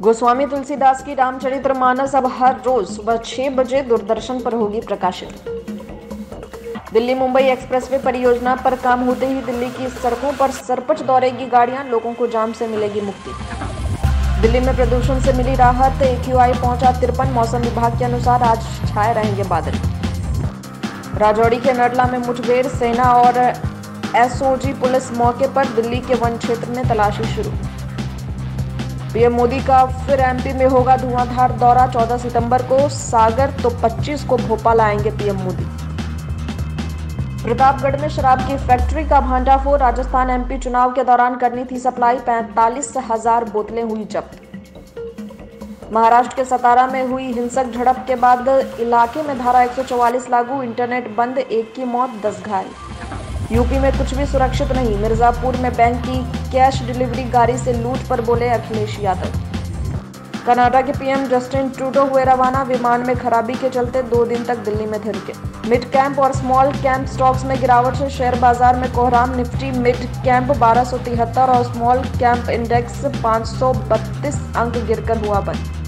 गोस्वामी तुलसीदास की रामचरितमानस अब हर रोज सुबह 6 बजे दूरदर्शन पर होगी प्रकाशित। दिल्ली मुंबई एक्सप्रेसवे परियोजना पर काम होते ही दिल्ली की सड़कों पर सरपंच दौड़ेगी गाड़ियां, लोगों को जाम से मिलेगी मुक्ति। दिल्ली में प्रदूषण से मिली राहत, AQI पहुंचा 53। मौसम विभाग के अनुसार आज छाए रहेंगे बादल। राजौरी के नडला में मुठभेड़, सेना और SOG पुलिस मौके पर। दिल्ली के वन क्षेत्र में तलाशी शुरू। पीएम मोदी का फिर MP में होगा धुआंधार दौरा। 14 सितंबर को सागर तो 25 को भोपाल आएंगे पीएम मोदी। प्रतापगढ़ में शराब की फैक्ट्री का भांडाफोड़। राजस्थान MP चुनाव के दौरान करनी थी सप्लाई, 45,000 बोतलें हुई जब्त। महाराष्ट्र के सतारा में हुई हिंसक झड़प के बाद इलाके में धारा 144 लागू, इंटरनेट बंद, 1 की मौत, 10 घायल। यूपी में कुछ भी सुरक्षित नहीं। मिर्जापुर में बैंक की कैश डिलीवरी गाड़ी से लूट पर बोले अखिलेश यादव। कनाडा के PM जस्टिन ट्रूडो हुए रवाना। विमान में खराबी के चलते 2 दिन तक दिल्ली में थिरके। मिड कैंप और स्मॉल कैंप स्टॉक्स में गिरावट से शेयर बाजार में कोहराम। निफ्टी मिड कैंप 1273 और स्मॉल कैंप इंडेक्स 532 अंक गिरकर हुआ बंद।